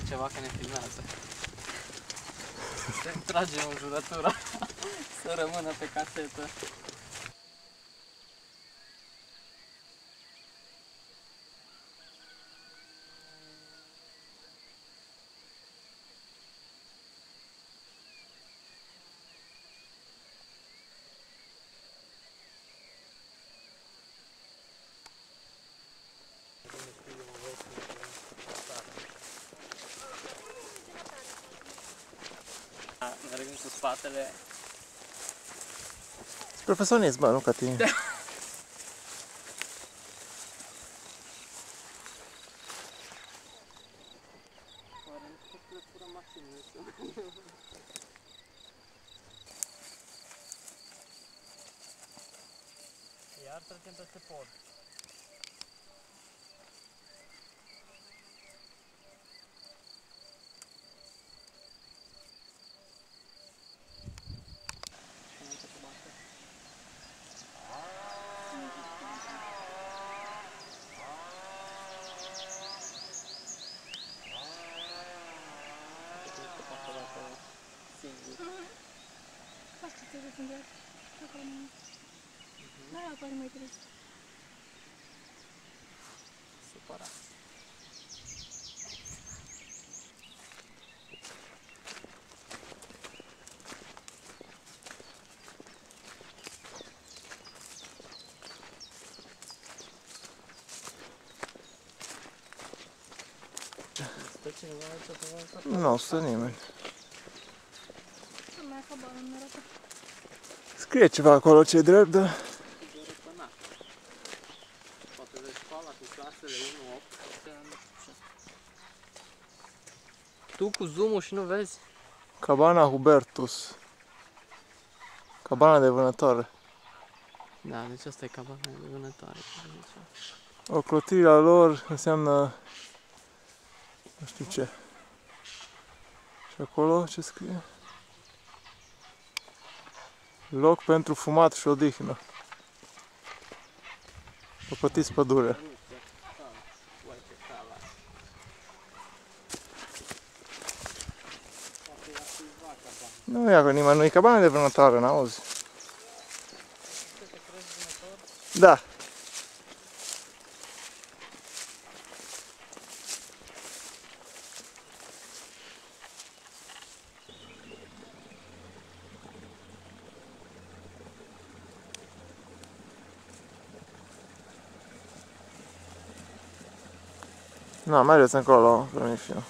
ceva că ne filmează. Să tragem în jurătura să rămână pe casetă. Mergem cu spatele. Profesionist, bă, nu ca tine. Da. Iar trecem peste pod. Supărat. Stă cineva aici pe mână? Nu stă nimeni. Scrie ceva acolo ce-i drept, dar... Poate de școala cu clasele 1-8. Tu cu zoom-ul și nu vezi? Cabana Hubertus. Cabana de vânătoare. Da, deci asta e cabana de vânătoare. Ocrotirea lor înseamnă... nu știu ce. Și acolo ce scrie? Loc pentru fumat și odihnă. Păpătiți pădurea. Nu ia cu nimeni, nu e cabana de vânătoare, n-auzi? Da. No, mergeți încolo, pe mișino.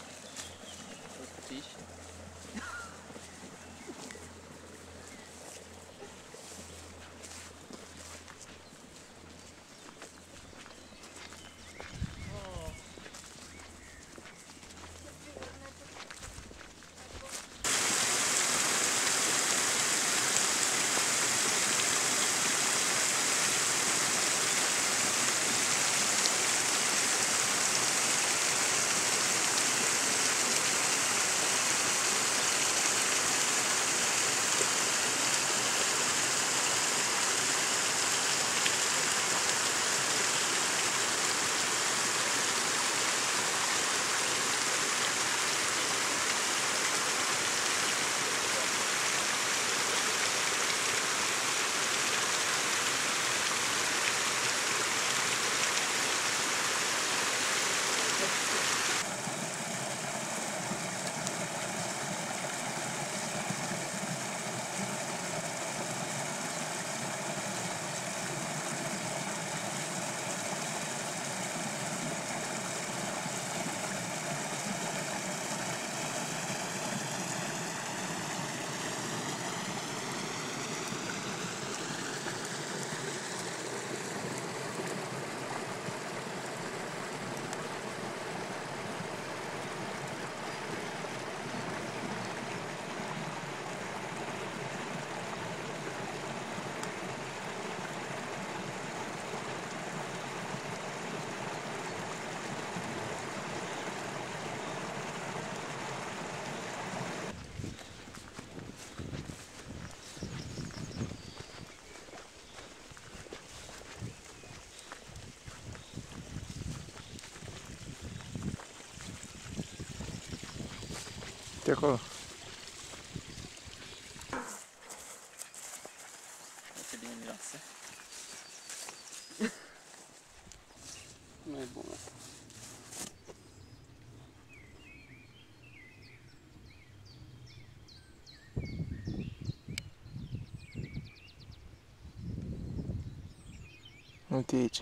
acolo. Ce bine miroase. Nu e bună. Uite aici.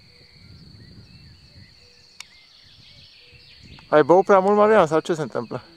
Ai băut prea mult, Marian, sau ce se întâmplă?